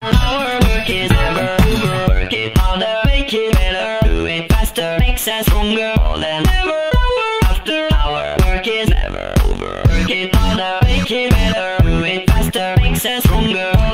Our work is never over. Work it harder, make it better. Do it faster, makes us stronger. More than ever, hour after hour. Work is never over. Work it harder, make it better. Do it faster, makes us stronger.